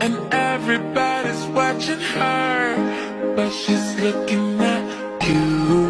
and everybody's watching her, but she's looking at you.